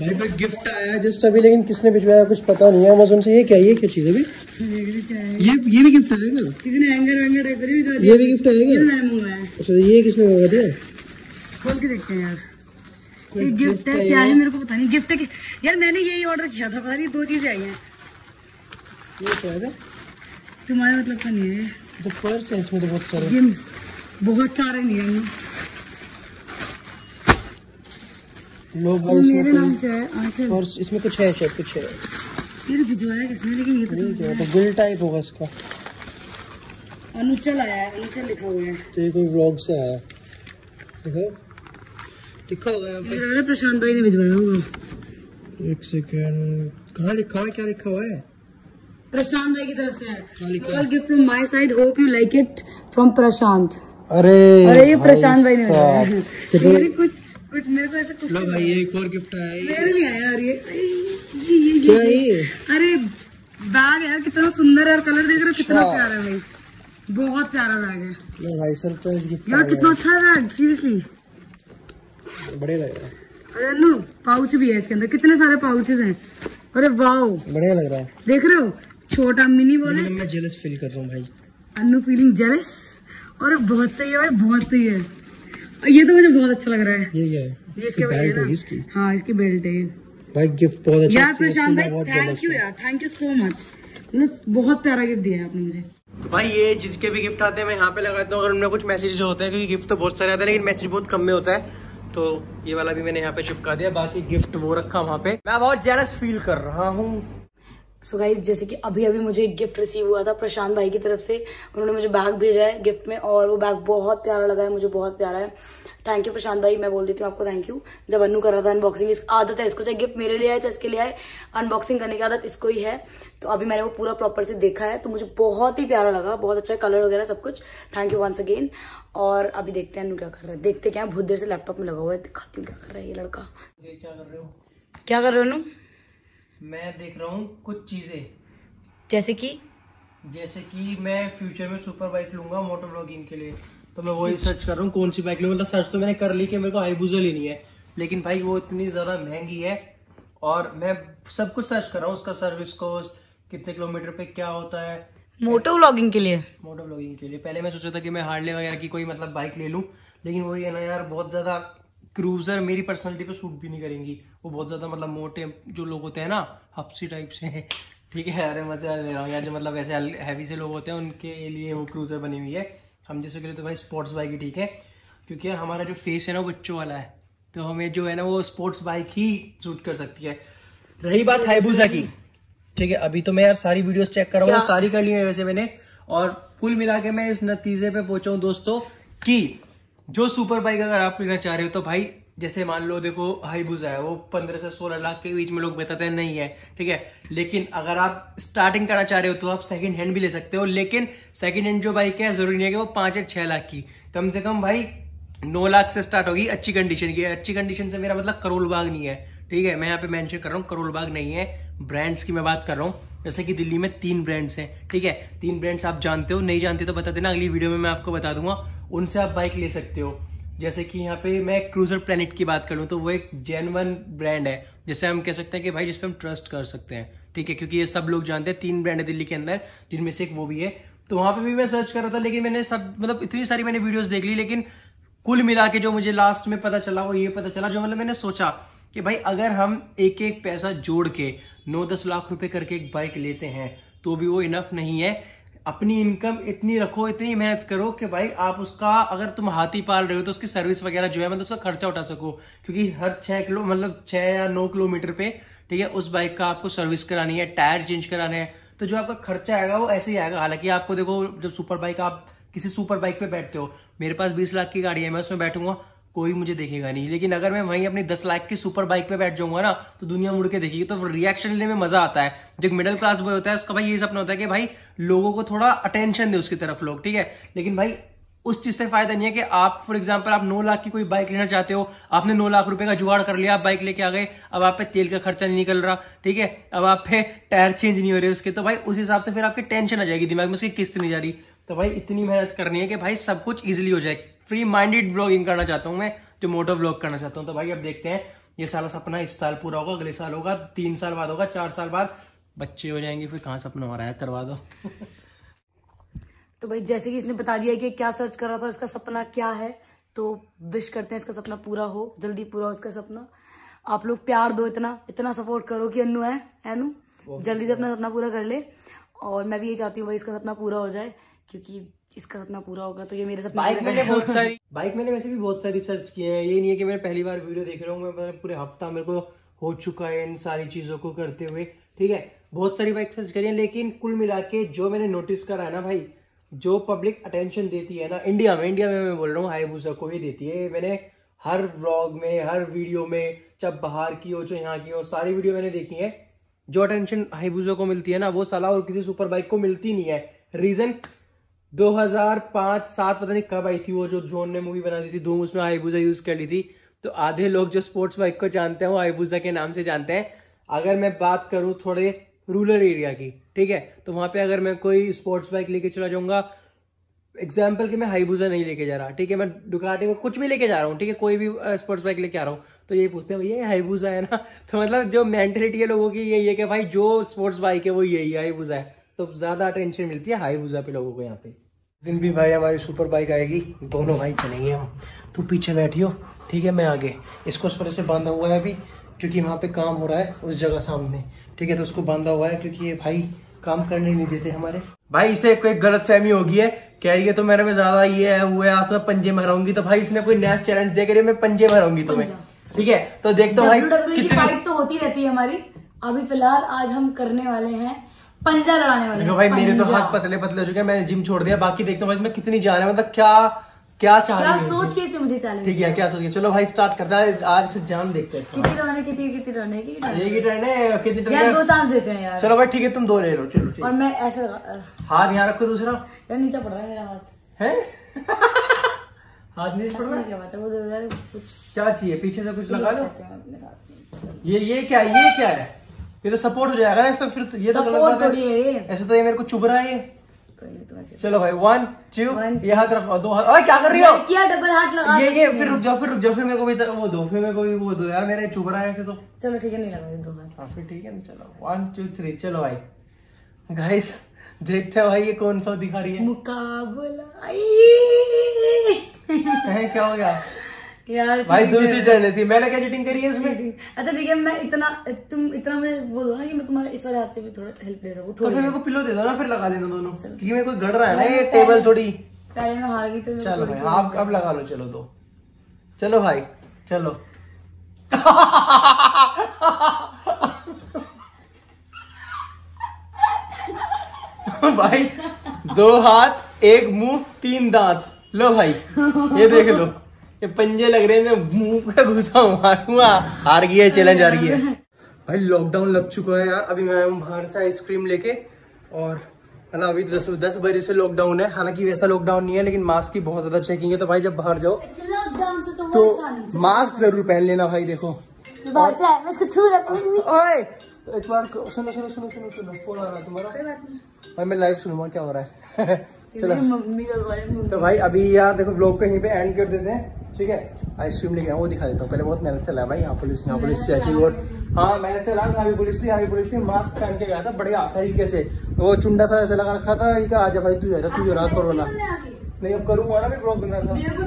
भाई गिफ्ट आया जस्ट अभी, लेकिन किसने भिजवाया कुछ पता नहीं है अमेज़न से। ये क्या चीज है अभी? ये भी गिफ्ट आएगा? किसी ने हैंगर वैंगर टाइप कर दिया। ये भी गिफ्ट आएगा? मैंने मंगवाया। अच्छा ये किसने मंगवा दिया? खोल के देखते हैं यार। ये गिफ्ट है क्या है मेरे को पता नहीं। गिफ्ट है यार, मैंने यही ऑर्डर किया था, पता नहीं 2 चीजें आई हैं। ये क्या है? तुम्हारे मतलब का नहीं है। तो पर्स है इसमें तो बहुत सारे नहीं है लो भाई। मेरे नाम से है पर्स, इसमें कुछ है शायद, कुछ है। ये भिजवाया किसने? लेकिन ये तो गुल टाइप होगा इसका। अनुचल आया है, अनुचल लिखा हुआ है। तो ये कोई व्लॉग से आया, देखो लिखा होगा यहाँ पे। प्रशांत भाई ने भिजवाया होगा। एक सेकंड, कहाँ लिखा हुआ है? क्या लिखा हुआ है? प्रशांत भाई की तरफ से है। Small gift from my side, hope you like it, from Prashant. अरे ये प्रशांत भाई ने भिजवाया। कुछ मेरे को ऐसा कुछ लो भाई, ये एक और गिफ्ट आया। मेरे लिए आया यार ये क्या है ये? अरे बैग यार, कितना सुंदर है, और कलर देख रहे हो कितना प्यारा है भाई, बहुत प्यारा बैग है। लो भाई सरप्राइज गिफ्ट यार, कितना अच्छा है बैग, सीरियसली बढ़िया लग रहा है। अरे अन्नू पाउच भी है इसके अंदर, कितने सारे पाउचेस हैं। अरे वाओ बढ़िया लग रहा है, देख रहे हो, छोटा मिनी बोले। मैं जेलस फील कर रहा हूँ भाई। Annu feeling jealous. और बहुत सही है भाई, बहुत सही है। ये तो मुझे बहुत अच्छा लग रहा है। ये क्या है? ये इसकी बेल्ट है इसकी। हाँ इसकी बेल्ट है भाई। गिफ्ट बहुत अच्छा यार प्रशांत भाई, थैंक यू यार, थैंक यू सो मच। मतलब बहुत प्यारा गिफ्ट दिया है आपने मुझे। तो भाई ये जिसके भी गिफ्ट आते हैं मैं यहाँ पे लगाता हूँ, अगर उनमें कुछ मैसेज होते हैं, क्योंकि गिफ्ट तो बहुत सारे आते हैं लेकिन मैसेज बहुत कम में होता है, तो ये वाला भी मैंने यहाँ पे चिपका दिया। बाकी गिफ्ट वो रखा वहाँ पे। मैं बहुत जेलस फील कर रहा हूँ। सो गाइज जैसे कि अभी मुझे एक गिफ्ट रिसीव हुआ था प्रशांत भाई की तरफ से। उन्होंने मुझे बैग भेजा है गिफ्ट में, और वो बैग बहुत प्यारा लगा है मुझे, बहुत प्यारा है। थैंक यू प्रशांत भाई, मैं बोल देती हूँ आपको थैंक यू। जब अन्नू कर रहा था अनबॉक्सिंग, इस आदत है इसको, चाहे गिफ्ट मेरे लिए आए चाहे इसके लिए आए, अनबॉक्सिंग करने की आदत इसको ही है। तो अभी मैंने वो पूरा प्रॉपर से देखा है, तो मुझे बहुत ही प्यारा लगा, बहुत अच्छा कलर वगैरह सब कुछ। Thank you once again. और अभी देखते हैं अन्नू क्या कर रहा है, देखते क्या, बहुत देर से लैपटॉप में लगा हुआ है, दिखाती हूँ क्या कर रहा है ये लड़का। क्या कर रहे हो? क्या कर रहे हो अन्नू? मैं देख रहा हूँ कुछ चीजें, जैसे कि मैं फ्यूचर में सुपर बाइक लूंगा मोटो व्लॉगिंग के लिए, तो मैं वही सर्च कर रहा हूँ कौन सी बाइक लूँ। मतलब सर्च तो मैंने कर ली कि मेरे को हाईबुजा लेनी है, लेकिन भाई वो इतनी ज्यादा महंगी है, और मैं सब कुछ सर्च कर रहा हूँ, उसका सर्विस कॉस्ट, कितने किलोमीटर पे क्या होता है मोटो व्लॉगिंग के लिए। पहले मैं सोचा था कि मैं हार्ले वगैरह की कोई मतलब बाइक ले लूँ, लेकिन वही है ना यार, बहुत ज्यादा क्रूजर मेरी पर्सनैलिटी पे सूट भी नहीं करेंगी। वो बहुत ज्यादा मतलब मोटे जो लोग होते हैं ना, हप्सी टाइप से, ठीक है। अरे मजा ले रहा हूँ यार, जो मतलब ऐसे हैवी से लोग होते हैं उनके लिए वो क्रूजर बनी हुई है। हम जैसे के लिए तो भाई स्पोर्ट्स बाइक ही ठीक है, क्योंकि हमारा जो फेस है ना वो बच्चों वाला है, तो हमें जो है ना वो स्पोर्ट्स बाइक ही सूट कर सकती है। रही बात हाईबुजा की, ठीक है, अभी तो मैं यार सारी वीडियोस चेक कर रहा हूँ, सारी कर ली है वैसे मैंने, और कुल मिला के मैं इस नतीजे पे पहुंचा हूँ दोस्तों कि जो सुपर बाइक अगर आप लेना चाह रहे हो, तो भाई जैसे मान लो देखो हाईबुजा है, वो 15 से 16 लाख के बीच में लोग बताते हैं नहीं है, ठीक है। लेकिन अगर आप स्टार्टिंग करना चाह रहे हो तो आप सेकंड हैंड भी ले सकते हो, लेकिन सेकंड हैंड जो बाइक है जरूरी नहीं है कि वो 5 या 6 लाख की, कम से कम भाई 9 लाख से स्टार्ट होगी अच्छी कंडीशन की। अच्छी कंडीशन से मेरा मतलब करोल बाग नहीं है, ठीक है, मैं यहाँ पे मेंशन कर रहा हूँ करोल बाग नहीं है, ब्रांड्स की मैं बात कर रहा हूँ। जैसे कि दिल्ली में 3 ब्रांड्स हैं, ठीक है, 3 ब्रांड्स आप जानते हो, नहीं जानते तो बता देना, अगली वीडियो में मैं आपको बता दूंगा, उनसे आप बाइक ले सकते हो। जैसे कि यहाँ पे मैं क्रूजर प्लेनेट की बात करूं तो वो एक जेन्युइन ब्रांड है, जिससे हम कह सकते हैं कि भाई जिसपे हम ट्रस्ट कर सकते हैं, ठीक है, क्योंकि ये सब लोग जानते हैं। 3 ब्रांड है दिल्ली के अंदर, जिनमें से एक वो भी है। तो वहां पे भी मैं सर्च कर रहा था, लेकिन मैंने सब मतलब इतनी सारी मैंने वीडियोस देख ली, लेकिन कुल मिला के जो मुझे लास्ट में पता चला वो ये पता चला, जो मतलब मैंने सोचा कि भाई अगर हम एक एक पैसा जोड़ के 9-10 लाख रुपए करके एक बाइक लेते हैं तो भी वो इनफ नहीं है। अपनी इनकम इतनी रखो, इतनी मेहनत करो कि भाई आप उसका, अगर तुम हाथी पाल रहे हो तो उसकी सर्विस वगैरह जो है मतलब उसका खर्चा उठा सको, क्योंकि हर 6 या 9 किलोमीटर पे, ठीक है, उस बाइक का आपको सर्विस करानी है, टायर चेंज कराने हैं, तो जो आपका खर्चा आएगा वो ऐसे ही आएगा। हालांकि आपको देखो, जब सुपर बाइक, आप किसी सुपर बाइक पे बैठते हो, मेरे पास 20 लाख की गाड़ी है, मैं उसमें बैठूंगा कोई मुझे देखेगा नहीं, लेकिन अगर मैं वहीं अपनी 10 लाख की सुपर बाइक पे बैठ जाऊंगा ना तो दुनिया मुड़ के देखेगी, तो रिएक्शन लेने में मजा आता है। जो मिडिल क्लास बॉय होता है उसका भाई ये सपना होता है कि भाई लोगों को थोड़ा अटेंशन दे उसकी तरफ लोग, ठीक है, लेकिन भाई उस चीज से फायदा नहीं है कि आप फॉर एग्जांपल आप 9 लाख की कोई बाइक लेना चाहते हो, आपने 9 लाख रुपए का जुगाड़ कर लिया, आप बाइक लेके आ गए, अब आप पे तेल का खर्चा नहीं निकल रहा, ठीक है, अब आप पे टायर चेंज नहीं हो रहे उसके, तो भाई उस हिसाब से फिर आपकी टेंशन आ जाएगी दिमाग में, उसकी किस्त नहीं जा रही। तो भाई इतनी मेहनत करनी है कि भाई सब कुछ इजिली हो जाए। फ्री माइंडेड व्लॉगिंग करना चाहता हूं मैं, जो मोटो व्लॉग करना चाहता हूं। तो भाई अब देखते हैं ये साला सपना इस साल पूरा होगा, अगले साल होगा, 3 साल बाद होगा, 4 साल बाद बच्चे हो जाएंगे, फिर कहाँ सपना हो रहा है, करवा दो। तो भाई जैसे कि इसने बता दिया कि क्या सर्च कर रहा था, इसका सपना क्या है, तो विश करते हैं इसका सपना पूरा हो, जल्दी पूरा हो इसका सपना। आप लोग प्यार दो, इतना सपोर्ट करो कि अन्नू है अन्नू जल्दी से अपना सपना पूरा कर ले। और मैं भी यही चाहती हूँ भाई इसका सपना पूरा हो जाए, क्योंकि इसका सपना पूरा होगा तो ये मेरे सपना। बाइक मैंने वैसे भी बहुत सारी सर्च किए हैं, ये नहीं है कि मैं पहली बार वीडियो देख रहा हूँ, मैं पूरे हफ्ता मेरे को हो चुका है इन सारी चीजों को करते हुए, ठीक है। बहुत सारी बाइक सर्च करी है, लेकिन कुल मिला के जो मैंने नोटिस करा है ना भाई, जो पब्लिक अटेंशन देती है ना इंडिया में मैं बोल रहा हूँ, हायाबुसा को ही देती है। मैंने हर व्लॉग में, हर वीडियो में, चाहे बाहर की हो चाहे यहाँ की हो, सारी वीडियो मैंने देखी है। जो अटेंशन हायाबुसा को मिलती है ना, वो साला और किसी सुपर बाइक को मिलती नहीं है। रीजन 2005-7 पता नहीं कब आई थी वो, जो जोन ने मूवी बना दी थी धूम, उसमें हायाबुसा यूज कर ली थी। तो आधे लोग जो स्पोर्ट्स बाइक को जानते हैं वो हायाबुसा के नाम से जानते हैं। अगर मैं बात करूं थोड़े रूरल एरिया की, ठीक है, तो वहां पे अगर मैं कोई स्पोर्ट्स बाइक लेके चला जाऊंगा, एग्जाम्पल कि मैं हायाबुसा नहीं लेके जा रहा, ठीक है, मैं डुकाटी में कुछ भी लेके जा रहा हूँ, ठीक है, कोई भी स्पोर्ट्स बाइक लेके आ रहा हूँ, तो यही पूछते हैं भैया हायाबुसा है ना। तो मतलब जो मेंटेलिटी है लोगों की यही है कि भाई जो स्पोर्ट्स बाइक है वो यही हायाबुसा है, तो ज्यादा अटेंशन मिलती है हायाबुसा पे लोगों को यहाँ पे। दिन भी भाई हमारी सुपर बाइक आएगी, दोनों भाई चलेंगे हम, तू पीछे बैठियो, ठीक है, मैं आगे। इसको उस तरह से बांधा हुआ है अभी, क्योंकि वहाँ पे काम हो रहा है उस जगह सामने, ठीक है, तो उसको बांधा हुआ है क्योंकि ये भाई काम करने नहीं देते हमारे। भाई इसे कोई गलत फहमी होगी है, कह रही है तो मेरे में ज्यादा ये है वो है, आज मैं पंजे मारूंगी, तो भाई इसने कोई नया चैलेंज दे कर मैं पंजे मारूंगी तुम्हें, ठीक है। तो देखते हो भाई की फाइट तो होती रहती है हमारी, अभी फिलहाल आज हम करने वाले हैं पंजा लड़ाने वाले। देखो भाई मेरे तो हाथ पतले पतले हो चुके हैं, मैंने जिम छोड़ दिया, बाकी देखते हो भाई मैं कितनी जा रहा है, मतलब क्या चाह रही है, सोच के इसने मुझे चैलेंज, ठीक है, क्या सोच के। चलो भाई स्टार्ट करता है, आज से जान देखते हैं कितनी रन है, कितनी यार, 2 चांस देते हैं यार। चलो भाई ठीक है, तुम 2 ले लो, चलो। और मैं ऐसा हाथ यहाँ रखो, दूसरा यार नीचे पड़ रहा है मेरा हाथ, है हाथ नीचे पड़ रहा है, क्या बात है वो, कुछ क्या चाहिए पीछे से कुछ लगा लो अपने साथ। ये क्या है, ये तो सपोर्ट हो जाएगा ना इसका, फिर तो ये तो गलत बात है, ऐसे तो ये मेरे को चुभ रहा है ये। चलो भाई 1 2 ये हाथ रखो, 2 हाथ, क्या कर रही हो, क्या डबल हाथ लगा, ये फिर रुक जाओ, फिर मेरे को भी वो दो, फिर मेरे को भी वो दो यार, मेरे चुभ रहा है ऐसे तो। चलो ठीक है, नहीं लगा 2 हाथ, हाँ फिर ठीक है, चलो 1 2 3 चलो भाई। गाइस देखते हैं भाई ये कौन सा दिखा रही है मुकाबला। क्या हो गया यार भाई, दूसरी टर्न है, मैंने क्या चीटिंग करी है इसमें। अच्छा ठीक है, मैं तुम इतना मुझे बोल दो ना कि मैं तुम्हारे इस वाले हाथ से भी थोड़ा हेल्प ले सकूं, तो फिर मेरे को पिलो दे दो ना, फिर लगा देना दोनों, क्योंकि मेरे को गड़ रहा है ना ये टेबल थोड़ी, पहले मैं हार गई तो। चलो भाई आप अब लगा लो, चलो 2, चलो भाई चलो। भाई 2 हाथ 1 मुंह 3 दांत, लो भाई ये देख लो, ये पंजे लग रहे हैं, मुंह पे घुसा हुआ, हार गई है, चैलेंज हार गई है। भाई लॉकडाउन लग चुका है यार, अभी मैं आया हूँ बाहर से आइसक्रीम लेके, और मतलब अभी 10 बजे से लॉकडाउन है, हालांकि वैसा लॉकडाउन नहीं है, लेकिन मास्क की बहुत ज्यादा चेकिंग है, तो भाई जब बाहर जाओ तो मास्क जरूर पहन लेना भाई। देखो ओए एक बार सुनो, फोन आ रहा है तुम्हारा भाई, मैं लाइव सुनूंगा क्या हो रहा है। चलो तो भाई अभी यार देखो ब्लॉग पे यहीं पे एंड कर देते हैं, ठीक है। आइसक्रीम लेके आऊँ वो दिखा देता हूँ, पहले बहुत मेहनत चला है भाई, यहाँ पुलिस चेकिंग, और हाँ मेहनत चला, यहाँ भी पुलिस थी, मास्क पहन के गया था बढ़िया तरीके से, वो चुंडा सा ऐसे लगा रखा था, ये आजा भाई तू रहा कोरोना, नहीं अब करूंगा ना, मैं ब्लॉग बना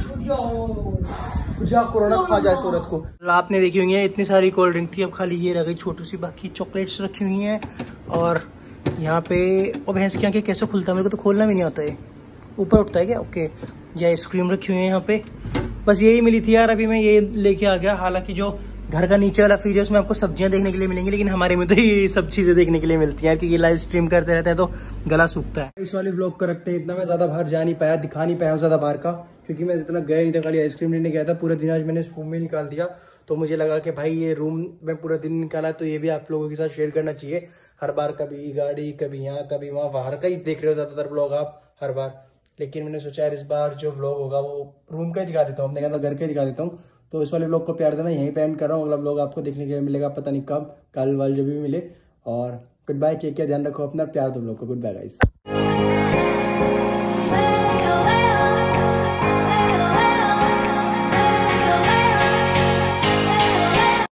था, कोरोना खा जाए सूरज को। आपने देखी हुई है इतनी सारी कोल्ड ड्रिंक थी, अब खाली ये रह गई छोटी सी, बाकी चॉकलेट्स रखी हुई हैं, और यहाँ पे और भैंस की आंखें कैसे खुलता है, मेरे को तो खोलना भी नहीं आता है, ऊपर उठता है क्या, ओके। ये आइसक्रीम रखी हुई है यहाँ पे, बस यही मिली थी यार, अभी मैं ये लेके आ गया। हालांकि जो घर का नीचे वाला फ्रीज है उसमें आपको सब्जियां देखने के लिए मिलेंगी, लेकिन हमारे में तो ये सब चीजें देखने के लिए मिलती हैं, क्योंकि लाइव स्ट्रीम करते रहते हैं तो गला सूखता है। इस वाले व्लॉग का रखते हैं इतना, मैं ज्यादा बाहर जा नहीं पाया, दिखा नहीं पाया ज्यादा बाहर का, क्योंकि मैं जितना गया नहीं था, खाली आइसक्रीम लेने गया था, पूरा दिन आज मैंने रूम में निकाल दिया, तो मुझे लगा कि भाई ये रूम में पूरा दिन निकाला तो ये भी आप लोगों के साथ शेयर करना चाहिए। हर बार कभी गाड़ी, कभी यहाँ कभी वहाँ, बाहर का ही देख रहे हो ज्यादातर व्लॉग आप हर बार, लेकिन मैंने सोचा यार इस बार जो व्लॉग होगा वो रूम का ही दिखा देता हूँ, हमने कहा घर का ही दिखा देता हूँ। तो इस वाले व्लॉग को प्यार देना, यहीं पे एंड कर रहा हूँ, अगला व्लॉग आपको देखने के लिए मिलेगा पता नहीं कब, कल वाल जब भी मिले। और गुड बाय, टेक केयर, ध्यान रखो अपना, प्यार दो व्लॉग को, गुड बाय गाइस।